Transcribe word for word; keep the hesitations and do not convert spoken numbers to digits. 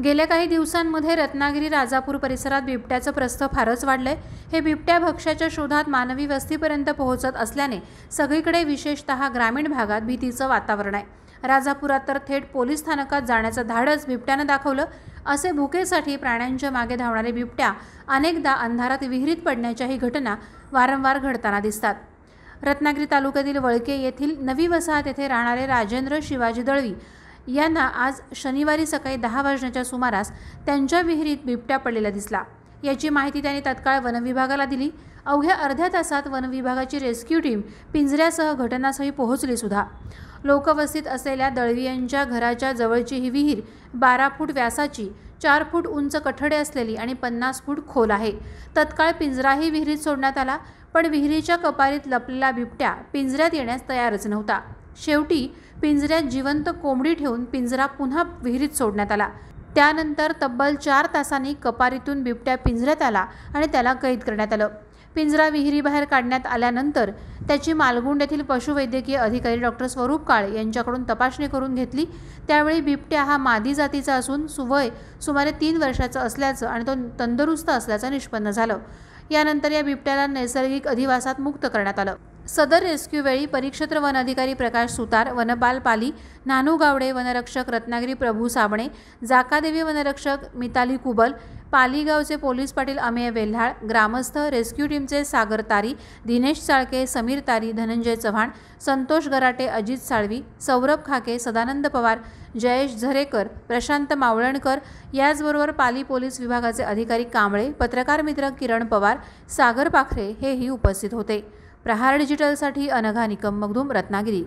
गेल्या काही दिवसांमध्ये रत्नागिरी राजापूर परिसरात बिबट्याचं प्रस्थ फारच वाढलंय। हे बिबट्या भक्ष्याच्या शोधात मानवी वस्तीपर्यंत पोहोचत असल्याने सगळीकडे विशेषतः ग्रामीण भागात भीतीचं वातावरण आहे। राजापुरात तर थेट पोलीस स्थानकात जाण्याचं धाडस बिबट्यानं दाखवलं। असे भुकेसाठी प्राण्यांच्या मागे धावणारे बिबट्या अनेकदा अंधारात विहिरीत पडण्याच्याही घटना वारंवार घडताना दिसतात। रत्नागिरी तालुक्यातील वळके येथील नवी वसाहत येथे राहणारे राजेंद्र शिवाजी दळवी यांना आज शनिवारी सकाळी दहा वाजण्याच्या सुमारास त्यांच्या विहिरीत बिबट्या पडलेला दिसला। याची माहिती त्यांनी तत्काळ वनविभागाला दिली। अवघ्या अर्ध्या तासात वनविभागाची रेस्क्यू टीम पिंजऱ्यासह घटनास्थळी पोहोचली सुद्धा। लोकवस्तीत असलेल्या दळवी यांच्या घराच्या जवळची ही विहीर बारा फूट व्यासाची, चार फूट उंच कठडे असलेली आणि पन्नास फूट खोल आहे। तत्काळ पिंजराही विहिरीत सोडण्यात आला, पण विहिरीच्या कपारीत लपलेला बिबट्या पिंजऱ्यात येण्यास तयारच नव्हता। शेवटी पिंजऱ्यात जिवंत कोंबडी ठेवून पिंजरा पुन्हा विहिरीत सोडण्यात आला। त्यानंतर तब्बल चार तासांनी कपारीतून बिबट्या पिंजऱ्यात आला आणि त्याला कैद करण्यात आलं। पिंजरा विहिरीबाहेर काढण्यात आल्यानंतर त्याची मालगुंड येथील पशुवैद्यकीय अधिकारी डॉक्टर स्वरूप काळे यांच्याकडून तपासणी करून घेतली। त्यावेळी बिबट्या हा मादी जातीचा असून सुवय सुमारे तीन वर्षाचा असल्याचं आणि तो तंदुरुस्त असल्याचं निष्पन्न झालं। यानंतर या बिबट्याला नैसर्गिक अधिवासात मुक्त करण्यात आलं। सदर रेस्क्यू वेळी परिक्षेत्र वन अधिकारी प्रकाश सुतार, वनपाल पाली नानू गावडे, वनरक्षक रत्नागिरी प्रभू साबणे, जाकादेवी वनरक्षक मिताली कुबल, पालीगावचे पोलीस पाटील अमेय वेल्हाळ, ग्रामस्थ, रेस्क्यू टीमचे सागर तारी, दिनेश चाळके, समीर तारी, धनंजय चव्हाण, संतोष गराटे, अजित साळवी, सौरभ खाके, सदानंद पवार, जयेश झरेकर, प्रशांत मावळणकर याचबरोबर पाली पोलीस विभागाचे अधिकारी कांबळे, पत्रकार मित्र किरण पवार, सागर पाखरे हेही उपस्थित होते। प्रहार डिजिटलसाठी अनघा निकम मगदूम, रत्नागिरी।